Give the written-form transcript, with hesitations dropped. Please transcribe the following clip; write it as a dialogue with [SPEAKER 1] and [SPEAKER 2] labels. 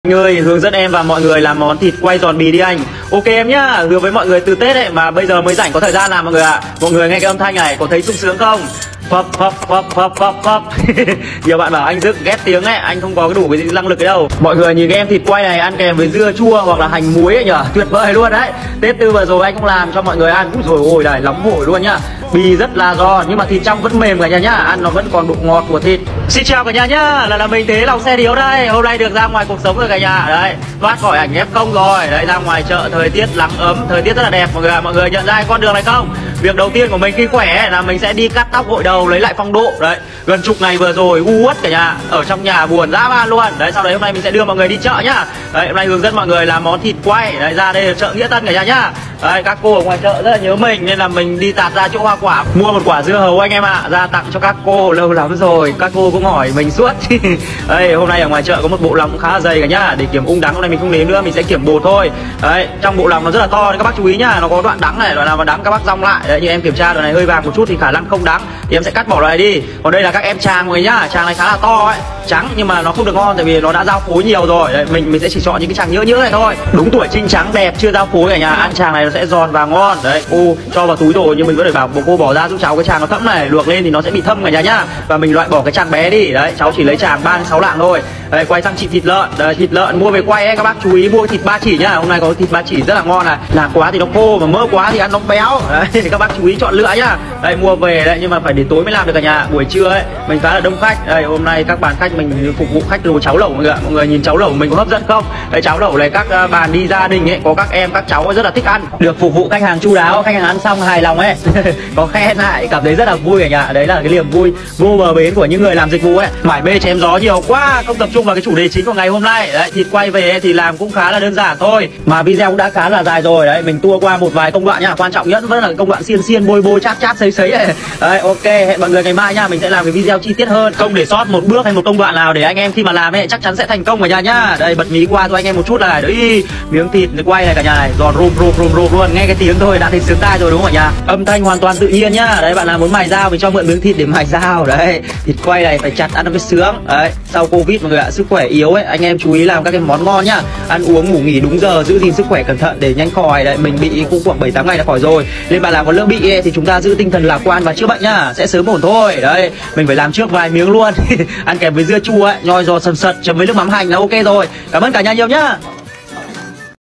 [SPEAKER 1] Anh ơi, hướng dẫn em và mọi người làm món thịt quay giòn bì đi anh. Ok em nhá, hứa với mọi người từ Tết ấy mà bây giờ mới rảnh có thời gian làm mọi người ạ. Mọi người nghe cái âm thanh này có thấy sung sướng không? Phập phập phập phập phập phập. Nhiều bạn bảo anh Dức ghét tiếng ấy, anh không có đủ cái năng lực ấy đâu. Mọi người nhìn cái em thịt quay này ăn kèm với dưa chua hoặc là hành muối ấy nhở, tuyệt vời luôn đấy. Tết Tư vừa rồi anh cũng làm cho mọi người ăn. Úi rồi ôi này, nóng hổi luôn nhá. Bì rất là giòn nhưng mà thịt trong vẫn mềm cả nhà nhá, ăn nó vẫn còn độ ngọt của thịt. Xin chào cả nhà nhá, là mình Thế Lòng Xe Điếu đây. Hôm nay được ra ngoài cuộc sống rồi cả nhà. Đấy, thoát khỏi ảnh F0 rồi. Đấy, ra ngoài chợ thời tiết nắng ấm, thời tiết rất là đẹp mọi người ạ. Mọi người nhận ra con đường này không? Việc đầu tiên của mình khi khỏe ấy, là mình sẽ đi cắt tóc gội đầu lấy lại phong độ. Đấy, gần chục ngày vừa rồi uất cả nhà, ở trong nhà buồn dã man luôn. Đấy, sau đấy hôm nay mình sẽ đưa mọi người đi chợ nhá. Đấy, hôm nay hướng dẫn mọi người làm món thịt quay. Đấy, ra đây là chợ Nghĩa Tân cả nhà nhá. Đấy, các cô ở ngoài chợ rất là nhớ mình nên là mình đi tạt ra chỗ hoa quả mua một quả dưa hấu anh em ạ, ra tặng cho các cô. Lâu lắm rồi các cô cũng hỏi mình suốt. Đây, hôm nay ở ngoài chợ có một bộ lòng cũng khá là dày cả nhá, để kiểm ung đắng hôm nay mình không nếm nữa, mình sẽ kiểm bột thôi. Đấy, trong bộ lòng nó rất là to nên các bác chú ý nhá, nó có đoạn đắng này, đoạn nào mà đắng các bác rong lại. Đấy, như em kiểm tra đoạn này hơi vàng một chút thì khả năng không đắng thì em sẽ cắt bỏ loại này đi. Còn đây là các em tràng mọi người nhá, tràng này khá là to ấy, trắng nhưng mà nó không được ngon tại vì nó đã giao phối nhiều rồi. Đấy, mình sẽ chỉ chọn những cái tràng nhỡ nhỡ này thôi, đúng tuổi trinh trắng đẹp chưa giao phối cả nhà, ăn tràng này nó sẽ giòn và ngon. Đấy, cô cho vào túi rồi nhưng mình vẫn phải bảo cô bỏ ra giúp cháu cái tràng nó thẫm này, luộc lên thì nó sẽ bị thâm cả nhà nhá. Và mình loại bỏ cái tràng bé đi. Đấy, cháu chỉ lấy tràng 3-6 lạng thôi. Đây, quay sang chị thịt lợn. Đấy, thịt lợn mua về quay ấy, các bác chú ý mua thịt ba chỉ nhá. Hôm nay có thịt ba chỉ rất là ngon này, nạc quá thì nó khô mà mỡ quá thì ăn nó béo. Đấy, các bác chú ý chọn lựa nhá. Đây, mua về đấy nhưng mà phải đến tối mới làm được cả nhà. Buổi trưa ấy mình khá là đông khách. Đây, hôm nay các bàn khách mình phục vụ khách đồ cháo lẩu mọi người ạ. Mọi người nhìn cháo lẩu mình có hấp dẫn không? Đây, cháo lẩu này các bàn đi gia đình ấy có các em các cháu rất là thích ăn, được phục vụ khách hàng chu đáo, khách hàng ăn xong hài lòng ấy. Có khen lại cảm thấy rất là vui cả nhà. Đấy là cái niềm vui vô bờ bến của những người làm dịch vụ ấy. Mải mê chém gió nhiều quá không tập trung vào cái chủ đề chính của ngày hôm nay. Đấy, thịt quay về thì làm cũng khá là đơn giản thôi mà video cũng đã khá là dài rồi. Đấy, mình tua qua một vài công đoạn nhá, quan trọng nhất vẫn là công đoạn xiên bôi chát sấy ấy. Đấy, ok, hẹn mọi người ngày mai nhá, mình sẽ làm cái video chi tiết hơn, không để sót một bước hay một công đoạn nào, để anh em khi mà làm ấy chắc chắn sẽ thành công cả nhà nhá. Đây, bật mí qua cho anh em một chút này. Đấy, miếng thịt quay này cả nhà này, giòn rôm luôn, nghe cái tiếng thôi đã thấy sướng tai rồi đúng không cả nhà? Âm thanh hoàn toàn tự nhiên nhá. Đấy, bạn nào muốn mài dao mình cho mượn miếng thịt để mài dao. Đấy, thịt quay này phải chặt ăn nó mới sướng. Đấy, sau Covid mọi người ạ, sức khỏe yếu ấy, anh em chú ý làm các cái món ngon nhá, ăn uống ngủ nghỉ đúng giờ, giữ gìn sức khỏe cẩn thận để nhanh khỏi. Đấy, mình bị cũng khoảng 7-8 ngày đã khỏi rồi, nên bạn nào có lỡ bị ấy, thì chúng ta giữ tinh thần lạc quan và chữa bệnh nhá, sẽ sớm ổn thôi. Đấy, mình phải làm trước vài miếng luôn. Ăn kèm với dưa chua ấy, nhoi giò sần sật chấm với nước mắm hành là ok rồi. Cảm ơn cả nhà nhiều nhá.